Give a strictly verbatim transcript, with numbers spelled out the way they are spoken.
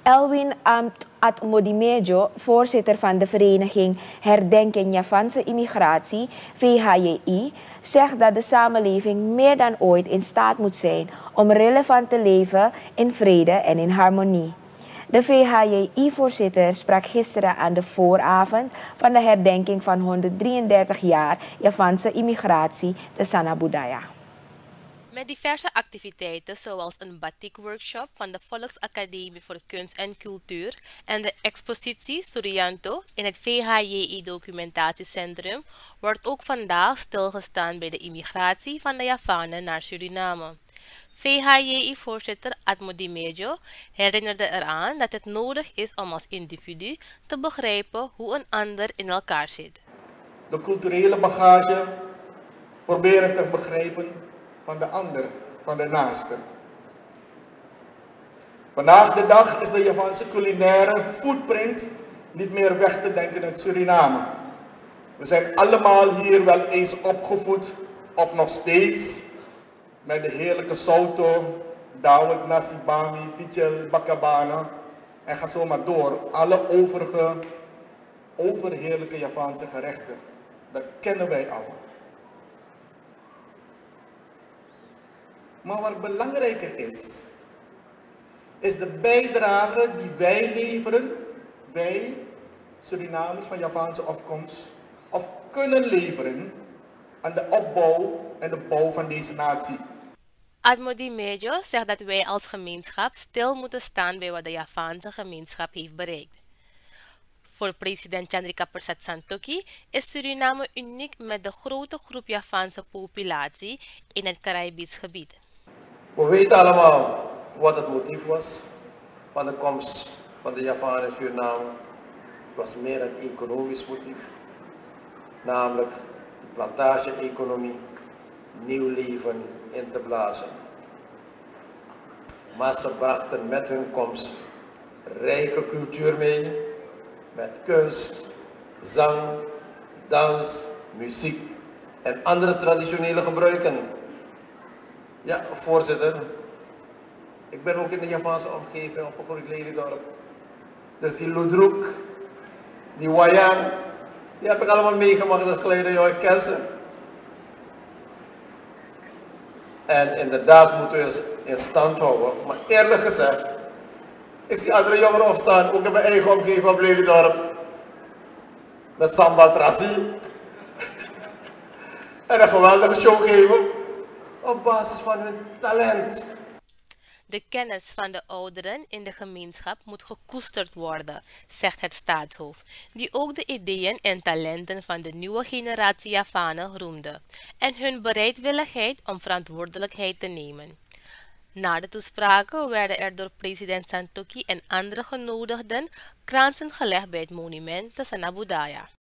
Elwin Atmodimejo, voorzitter van de vereniging Herdenking Javaanse Immigratie, V H J I, zegt dat de samenleving meer dan ooit in staat moet zijn om relevant te leven in vrede en in harmonie. De V H J I-voorzitter sprak gisteren aan de vooravond van de herdenking van honderddrieëndertig jaar Javaanse immigratie te Sanabudaya. Met diverse activiteiten zoals een batik-workshop van de Volksacademie voor Kunst en Cultuur en de expositie Surianto in het V H J I-documentatiecentrum wordt ook vandaag stilgestaan bij de immigratie van de Javanen naar Suriname. V H J I-voorzitter Atmodimejo herinnerde eraan dat het nodig is om als individu te begrijpen hoe een ander in elkaar zit. De culturele bagage proberen te begrijpen van de ander, van de naaste. Vandaag de dag is de Javaanse culinaire footprint niet meer weg te denken in Suriname. We zijn allemaal hier wel eens opgevoed, of nog steeds, met de heerlijke sauto, dawet, nasi bami, pichel, bakabana en ga zo maar door. Alle overige, overheerlijke Javaanse gerechten, dat kennen wij allemaal. Maar wat belangrijker is, is de bijdrage die wij leveren, wij Surinamers van Javaanse afkomst, of kunnen leveren aan de opbouw en de bouw van deze natie. Atmodimejo zegt dat wij als gemeenschap stil moeten staan bij wat de Javaanse gemeenschap heeft bereikt. Voor president Chandrika Persat Santokhi is Suriname uniek met de grote groep Javaanse populatie in het Caribisch gebied. We weten allemaal wat het motief was van de komst van de Javanen in Suriname. Het was meer een economisch motief, namelijk de plantage-economie, nieuw leven in te blazen. Maar ze brachten met hun komst rijke cultuur mee, met kunst, zang, dans, muziek en andere traditionele gebruiken. Ja, voorzitter, ik ben ook in de Javaanse omgeving opgegroeid, Lelydorp. Dus die Ludruk, die Wayang, die heb ik allemaal meegemaakt als kleine jongen, ik ken ze. En inderdaad moeten we ze in stand houden. Maar eerlijk gezegd, ik zie andere jongeren opstaan, ook in mijn eigen omgeving op Lelydorp. Met sambal trassi. En een geweldige show geven. Op basis van hun talent. De kennis van de ouderen in de gemeenschap moet gekoesterd worden, zegt het staatshoofd, die ook de ideeën en talenten van de nieuwe generatie Javanen roemde en hun bereidwilligheid om verantwoordelijkheid te nemen. Na de toespraken werden er door president Santokhi en andere genodigden kransen gelegd bij het monument te Sanabudaya.